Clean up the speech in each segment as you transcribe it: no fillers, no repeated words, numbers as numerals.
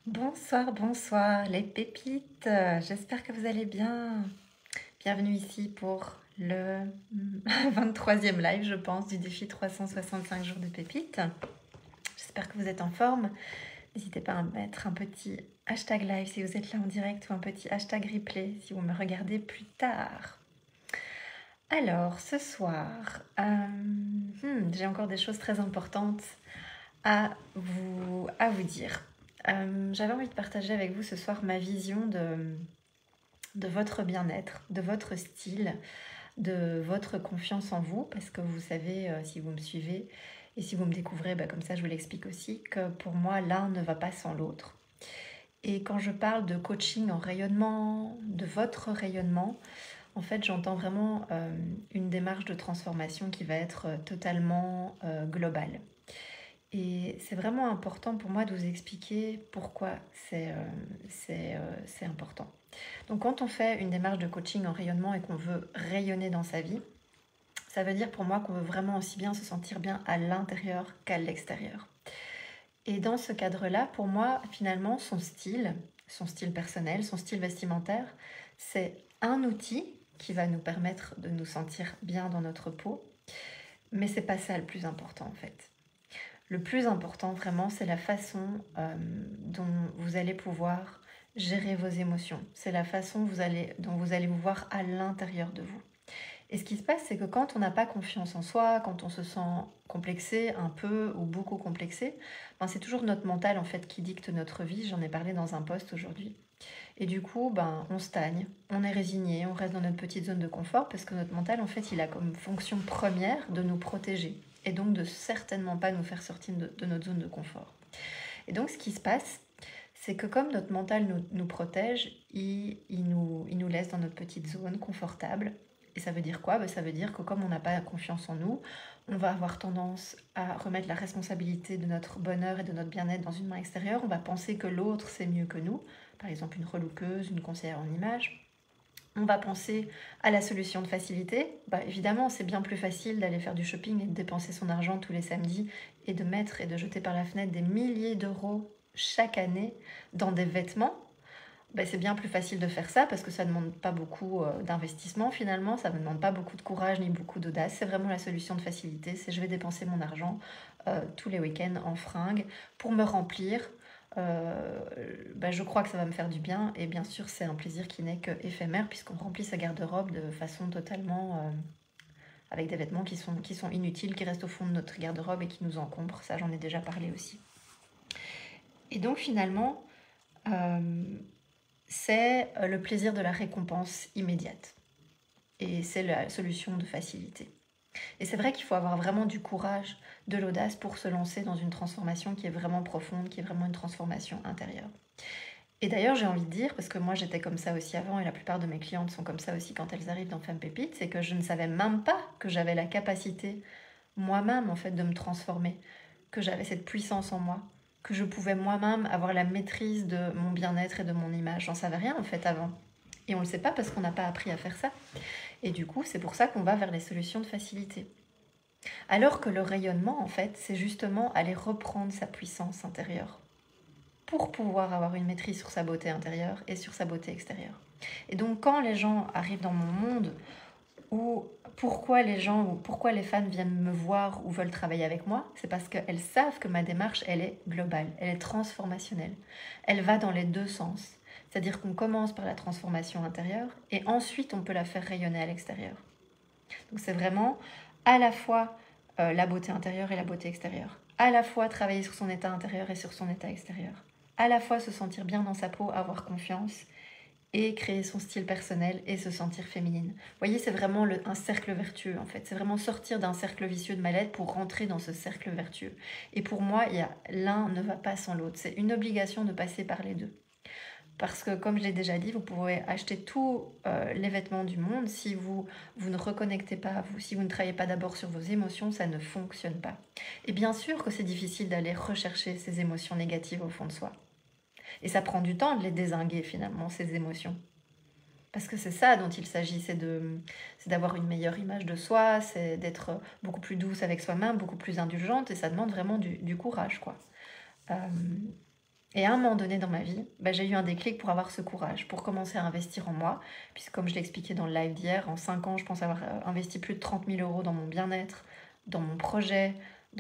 Bonsoir, bonsoir les pépites. J'espère que vous allez bien. Bienvenue ici pour le 23e live, je pense, du défi 365 jours de pépites. J'espère que vous êtes en forme. N'hésitez pas à mettre un petit hashtag live si vous êtes là en direct ou un petit hashtag replay si vous me regardez plus tard. Alors, ce soir, j'ai encore des choses très importantes à vous dire. J'avais envie de partager avec vous ce soir ma vision de votre bien-être, de votre style, de votre confiance en vous, parce que vous savez, si vous me suivez et si vous me découvrez, comme ça je vous l'explique aussi, que pour moi l'un ne va pas sans l'autre. Et quand je parle de coaching en rayonnement, de votre rayonnement, en fait j'entends vraiment une démarche de transformation qui va être totalement globale. Et c'est vraiment important pour moi de vous expliquer pourquoi c'est important. Donc quand on fait une démarche de coaching en rayonnement et qu'on veut rayonner dans sa vie, ça veut dire pour moi qu'on veut vraiment aussi bien se sentir bien à l'intérieur qu'à l'extérieur. Et dans ce cadre-là, pour moi, finalement, son style personnel, son style vestimentaire, c'est un outil qui va nous permettre de nous sentir bien dans notre peau, mais c'est pas ça le plus important en fait. Le plus important vraiment, c'est la façon dont vous allez pouvoir gérer vos émotions. C'est la façon dont vous allez vous voir à l'intérieur de vous. Et ce qui se passe, c'est que quand on n'a pas confiance en soi, quand on se sent complexé, un peu ou beaucoup complexé, c'est toujours notre mental en fait qui dicte notre vie. J'en ai parlé dans un post aujourd'hui. Et du coup, on stagne, on est résigné, on reste dans notre petite zone de confort parce que notre mental, en fait, il a comme fonction première de nous protéger et donc de certainement pas nous faire sortir de notre zone de confort. Et donc, ce qui se passe, c'est que comme notre mental nous protège, il nous laisse dans notre petite zone confortable. Et ça veut dire quoi ? Ça veut dire que comme on n'a pas confiance en nous, on va avoir tendance à remettre la responsabilité de notre bonheur et de notre bien-être dans une main extérieure. On va penser que l'autre sait mieux que nous, par exemple une relookeuse, une conseillère en image. On va penser à la solution de facilité. Évidemment, c'est bien plus facile d'aller faire du shopping et de dépenser son argent tous les samedis et de mettre et de jeter par la fenêtre des milliers d'euros chaque année dans des vêtements. C'est bien plus facile de faire ça parce que ça ne demande pas beaucoup d'investissement finalement, ça ne demande pas beaucoup de courage ni beaucoup d'audace. C'est vraiment la solution de facilité, c'est je vais dépenser mon argent tous les week-ends en fringues pour me remplir. Je crois que ça va me faire du bien et bien sûr c'est un plaisir qui n'est que éphémère puisqu'on remplit sa garde-robe de façon totalement avec des vêtements qui sont inutiles, qui restent au fond de notre garde-robe et qui nous encombrent. Ça j'en ai déjà parlé aussi. Et donc finalement c'est le plaisir de la récompense immédiate. Et c'est la solution de facilité. Et c'est vrai qu'il faut avoir vraiment du courage, de l'audace pour se lancer dans une transformation qui est vraiment profonde, qui est vraiment une transformation intérieure. Et d'ailleurs, j'ai envie de dire, parce que moi j'étais comme ça aussi avant, et la plupart de mes clientes sont comme ça aussi quand elles arrivent dans Femme Pépite, c'est que je ne savais même pas que j'avais la capacité, moi-même en fait, de me transformer, que j'avais cette puissance en moi, que je pouvais moi-même avoir la maîtrise de mon bien-être et de mon image. J'en savais rien en fait avant. Et on ne le sait pas parce qu'on n'a pas appris à faire ça. Et du coup, c'est pour ça qu'on va vers les solutions de facilité. Alors que le rayonnement, en fait, c'est justement aller reprendre sa puissance intérieure pour pouvoir avoir une maîtrise sur sa beauté intérieure et sur sa beauté extérieure. Et donc, quand les gens arrivent dans mon monde, ou pourquoi les fans viennent me voir ou veulent travailler avec moi, c'est parce qu'elles savent que ma démarche, elle est globale, elle est transformationnelle. Elle va dans les deux sens. C'est-à-dire qu'on commence par la transformation intérieure et ensuite on peut la faire rayonner à l'extérieur. Donc c'est vraiment à la fois la beauté intérieure et la beauté extérieure. À la fois travailler sur son état intérieur et sur son état extérieur. À la fois se sentir bien dans sa peau, avoir confiance et créer son style personnel et se sentir féminine. Vous voyez, c'est vraiment un cercle vertueux en fait. C'est vraiment sortir d'un cercle vicieux de mal-être pour rentrer dans ce cercle vertueux. Et pour moi, l'un ne va pas sans l'autre. C'est une obligation de passer par les deux. Parce que comme je l'ai déjà dit, vous pouvez acheter tous les vêtements du monde. Si vous ne reconnectez pas à vous, si vous ne travaillez pas d'abord sur vos émotions, ça ne fonctionne pas. Et bien sûr que c'est difficile d'aller rechercher ces émotions négatives au fond de soi. Et ça prend du temps de les dézinguer finalement, ces émotions. Parce que c'est ça dont il s'agit, c'est d'avoir une meilleure image de soi, c'est d'être beaucoup plus douce avec soi-même, beaucoup plus indulgente, et ça demande vraiment du courage, quoi. Et à un moment donné dans ma vie, j'ai eu un déclic pour avoir ce courage, pour commencer à investir en moi. Puisque comme je l'ai expliqué dans le live d'hier, en 5 ans, je pense avoir investi plus de 30 000 euros dans mon bien-être, dans mon projet,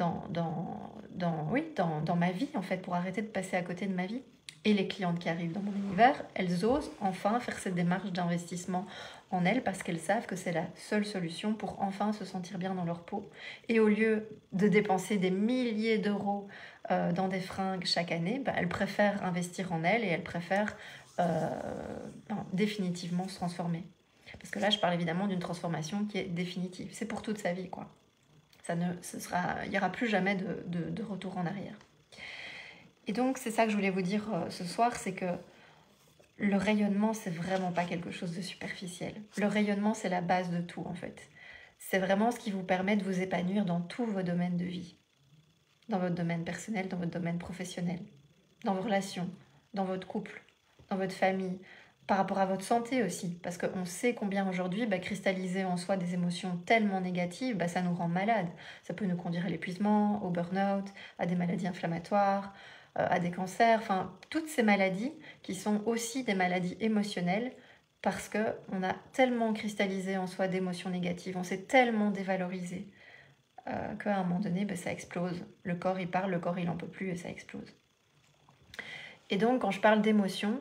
dans ma vie, en fait, pour arrêter de passer à côté de ma vie. Et les clientes qui arrivent dans mon univers, elles osent enfin faire cette démarche d'investissement en elles parce qu'elles savent que c'est la seule solution pour enfin se sentir bien dans leur peau. Et au lieu de dépenser des milliers d'euros dans des fringues chaque année, elles préfèrent investir en elles et elles préfèrent définitivement se transformer. Parce que là, je parle évidemment d'une transformation qui est définitive. C'est pour toute sa vie, quoi. Il n'y aura plus jamais de retour en arrière. Et donc, c'est ça que je voulais vous dire ce soir, c'est que le rayonnement, c'est vraiment pas quelque chose de superficiel. Le rayonnement, c'est la base de tout, en fait. C'est vraiment ce qui vous permet de vous épanouir dans tous vos domaines de vie. Dans votre domaine personnel, dans votre domaine professionnel, dans vos relations, dans votre couple, dans votre famille, par rapport à votre santé aussi. Parce qu'on sait combien aujourd'hui, cristalliser en soi des émotions tellement négatives, ça nous rend malades. Ça peut nous conduire à l'épuisement, au burn-out, à des maladies inflammatoires, à des cancers, enfin, toutes ces maladies qui sont aussi des maladies émotionnelles parce qu'on a tellement cristallisé en soi d'émotions négatives, on s'est tellement dévalorisé qu'à un moment donné, ça explose. Le corps, il parle, le corps, il n'en peut plus et ça explose. Et donc, quand je parle d'émotions,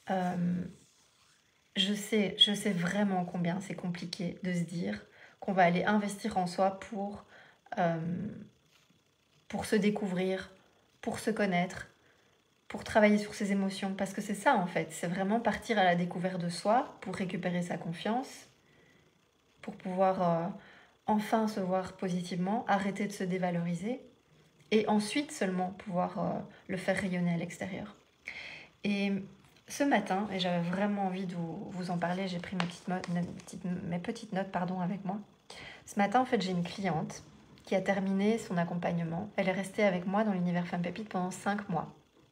je sais vraiment combien c'est compliqué de se dire qu'on va aller investir en soi pour se découvrir, pour se connaître, pour travailler sur ses émotions. Parce que c'est ça, en fait. C'est vraiment partir à la découverte de soi pour récupérer sa confiance, pour pouvoir enfin se voir positivement, arrêter de se dévaloriser et ensuite seulement pouvoir le faire rayonner à l'extérieur. Et ce matin, et j'avais vraiment envie de vous en parler, j'ai pris mes petites notes avec moi. Ce matin, en fait, j'ai une cliente qui a terminé son accompagnement. Elle est restée avec moi dans l'univers Femme Pépite pendant 5 mois.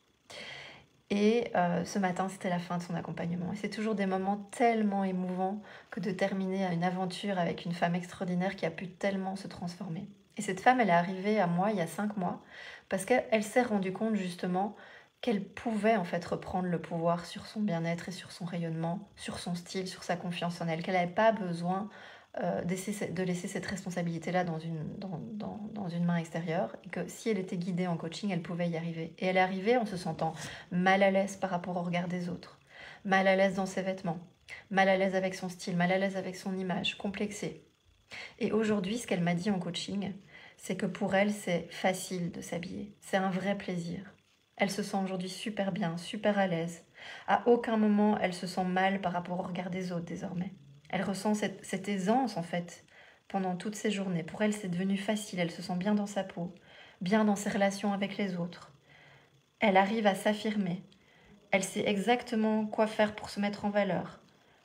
Et ce matin, c'était la fin de son accompagnement. Et c'est toujours des moments tellement émouvants que de terminer une aventure avec une femme extraordinaire qui a pu tellement se transformer. Et cette femme, elle est arrivée à moi il y a 5 mois parce qu'elle s'est rendue compte justement qu'elle pouvait en fait reprendre le pouvoir sur son bien-être et sur son rayonnement, sur son style, sur sa confiance en elle, qu'elle n'avait pas besoin de laisser cette responsabilité-là dans une main extérieure, et que si elle était guidée en coaching, elle pouvait y arriver. Et elle est arrivée en se sentant mal à l'aise par rapport au regard des autres, mal à l'aise dans ses vêtements, mal à l'aise avec son style, mal à l'aise avec son image, complexée. Et aujourd'hui, ce qu'elle m'a dit en coaching, c'est que pour elle, c'est facile de s'habiller. C'est un vrai plaisir. Elle se sent aujourd'hui super bien, super à l'aise. À aucun moment, elle se sent mal par rapport au regard des autres désormais. Elle ressent cette aisance en fait pendant toutes ces journées. Pour elle, c'est devenu facile. Elle se sent bien dans sa peau, bien dans ses relations avec les autres. Elle arrive à s'affirmer. Elle sait exactement quoi faire pour se mettre en valeur.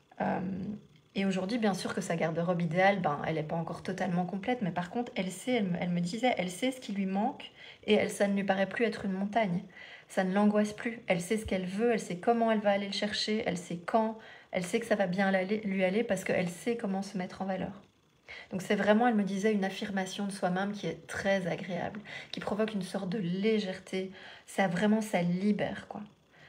Et aujourd'hui, bien sûr que sa garde-robe idéale, elle n'est pas encore totalement complète, mais par contre, elle sait, elle me disait, elle sait ce qui lui manque et ça ne lui paraît plus être une montagne. Ça ne l'angoisse plus. Elle sait ce qu'elle veut, elle sait comment elle va aller le chercher, elle sait quand, elle sait que ça va bien lui aller parce qu'elle sait comment se mettre en valeur. Donc c'est vraiment, elle me disait, une affirmation de soi-même qui est très agréable, qui provoque une sorte de légèreté. Ça libère, quoi.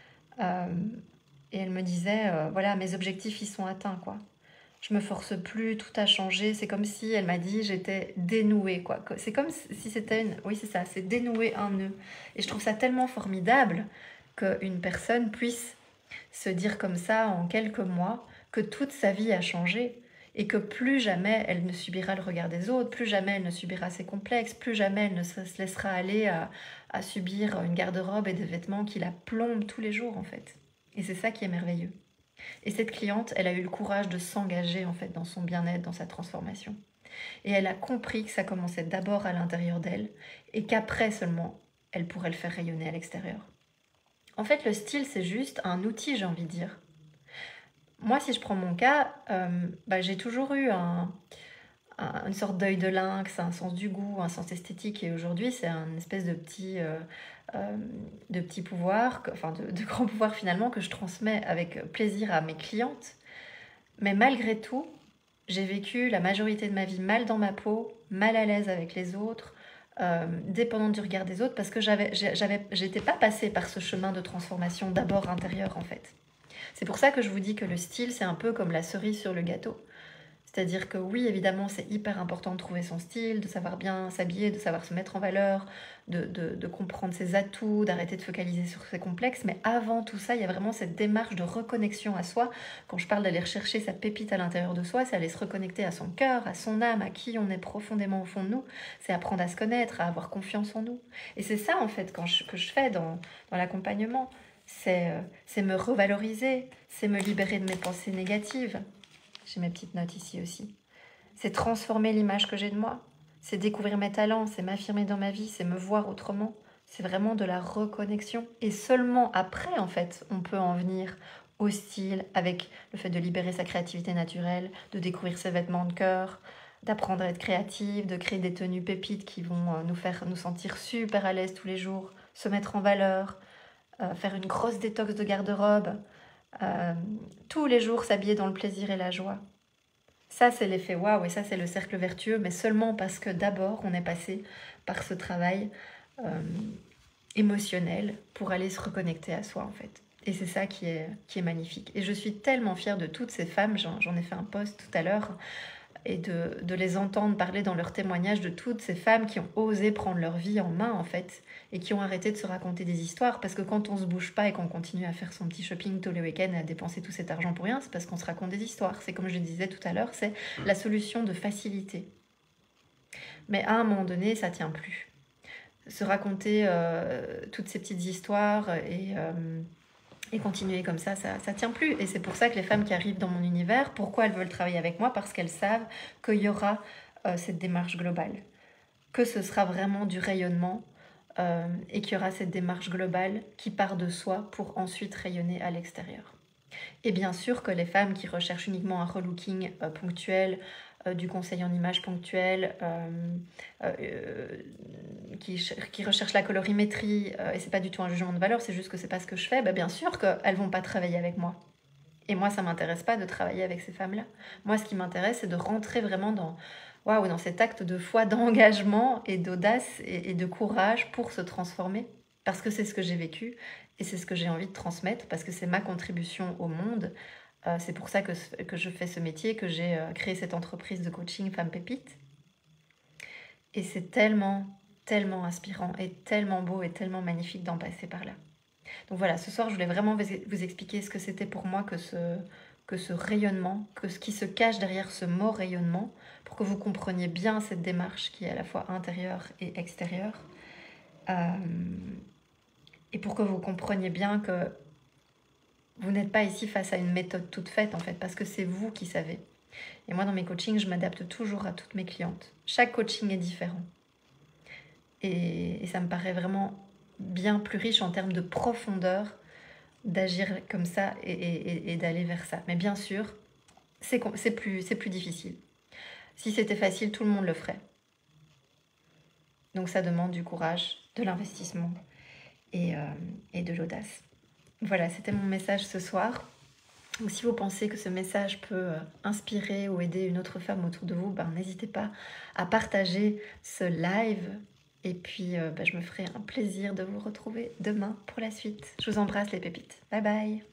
Et elle me disait, voilà, mes objectifs, ils sont atteints, quoi. Je me force plus, tout a changé. C'est comme si, elle m'a dit, j'étais dénouée, quoi. C'est comme si c'était Oui, c'est ça, c'est dénouer un nœud. Et je trouve ça tellement formidable qu'une personne puisse se dire comme ça en quelques mois que toute sa vie a changé et que plus jamais elle ne subira le regard des autres, plus jamais elle ne subira ses complexes, plus jamais elle ne se laissera aller à subir une garde-robe et des vêtements qui la plombent tous les jours, en fait. Et c'est ça qui est merveilleux. Et cette cliente, elle a eu le courage de s'engager en fait dans son bien-être, dans sa transformation. Et elle a compris que ça commençait d'abord à l'intérieur d'elle et qu'après seulement, elle pourrait le faire rayonner à l'extérieur. En fait, le style, c'est juste un outil, j'ai envie de dire. Moi, si je prends mon cas, j'ai toujours eu une sorte d'œil de lynx, un sens du goût, un sens esthétique. Et aujourd'hui, c'est une espèce de petit pouvoir, enfin de grand pouvoir finalement, que je transmets avec plaisir à mes clientes. Mais malgré tout, j'ai vécu la majorité de ma vie mal dans ma peau, mal à l'aise avec les autres, dépendante du regard des autres, parce que j'étais pas passée par ce chemin de transformation d'abord intérieure en fait. C'est pour ça que je vous dis que le style, c'est un peu comme la cerise sur le gâteau. C'est-à-dire que oui, évidemment, c'est hyper important de trouver son style, de savoir bien s'habiller, de savoir se mettre en valeur, de comprendre ses atouts, d'arrêter de focaliser sur ses complexes. Mais avant tout ça, il y a vraiment cette démarche de reconnexion à soi. Quand je parle d'aller rechercher sa pépite à l'intérieur de soi, c'est aller se reconnecter à son cœur, à son âme, à qui on est profondément au fond de nous. C'est apprendre à se connaître, à avoir confiance en nous. Et c'est ça, en fait, que je fais dans l'accompagnement. C'est me revaloriser, c'est me libérer de mes pensées négatives. J'ai mes petites notes ici aussi. C'est transformer l'image que j'ai de moi. C'est découvrir mes talents, c'est m'affirmer dans ma vie, c'est me voir autrement. C'est vraiment de la reconnexion. Et seulement après, en fait, on peut en venir au style, avec le fait de libérer sa créativité naturelle, de découvrir ses vêtements de cœur, d'apprendre à être créative, de créer des tenues pépites qui vont nous faire nous sentir super à l'aise tous les jours, se mettre en valeur, faire une grosse détox de garde-robe, tous les jours s'habiller dans le plaisir et la joie. Ça, c'est l'effet waouh, et ça, c'est le cercle vertueux, mais seulement parce que d'abord, on est passé par ce travail émotionnel pour aller se reconnecter à soi, en fait. Et c'est ça qui est magnifique. Et je suis tellement fière de toutes ces femmes, j'en ai fait un post tout à l'heure, et de les entendre parler dans leurs témoignages de toutes ces femmes qui ont osé prendre leur vie en main, en fait, et qui ont arrêté de se raconter des histoires, parce que quand on se bouge pas et qu'on continue à faire son petit shopping tous les week-ends et à dépenser tout cet argent pour rien, c'est parce qu'on se raconte des histoires. C'est comme je le disais tout à l'heure, c'est la solution de facilité. Mais à un moment donné, ça tient plus. Se raconter toutes ces petites histoires et continuer comme ça tient plus. Et c'est pour ça que les femmes qui arrivent dans mon univers, pourquoi elles veulent travailler avec moi? Parce qu'elles savent qu'il y aura cette démarche globale, que ce sera vraiment du rayonnement et qu'il y aura cette démarche globale qui part de soi pour ensuite rayonner à l'extérieur. Et bien sûr que les femmes qui recherchent uniquement un relooking ponctuel, du conseil en image ponctuel, qui recherchent la colorimétrie, et c'est pas du tout un jugement de valeur, c'est juste que c'est pas ce que je fais, bien sûr qu'elles vont pas travailler avec moi. Et moi, ça m'intéresse pas de travailler avec ces femmes-là. Moi, ce qui m'intéresse, c'est de rentrer vraiment dans cet acte de foi, d'engagement et d'audace et de courage pour se transformer. Parce que c'est ce que j'ai vécu et c'est ce que j'ai envie de transmettre, parce que c'est ma contribution au monde. C'est pour ça que je fais ce métier, que j'ai créé cette entreprise de coaching Femmes Pépites. Et c'est tellement, tellement inspirant et tellement beau et tellement magnifique d'en passer par là. Donc voilà, ce soir, je voulais vraiment vous expliquer ce que c'était pour moi que ce rayonnement, que ce qui se cache derrière ce mot rayonnement, pour que vous compreniez bien cette démarche qui est à la fois intérieure et extérieure. Et pour que vous compreniez bien que vous n'êtes pas ici face à une méthode toute faite, en fait, parce que c'est vous qui savez. Et moi, dans mes coachings, je m'adapte toujours à toutes mes clientes. Chaque coaching est différent. Et ça me paraît vraiment bien plus riche en termes de profondeur d'agir comme ça et d'aller vers ça. Mais bien sûr, c'est plus difficile. Si c'était facile, tout le monde le ferait. Donc ça demande du courage, de l'investissement et de l'audace. Voilà, c'était mon message ce soir. Donc, si vous pensez que ce message peut inspirer ou aider une autre femme autour de vous, n'hésitez pas à partager ce live. Et puis, je me ferai un plaisir de vous retrouver demain pour la suite. Je vous embrasse les pépites. Bye bye.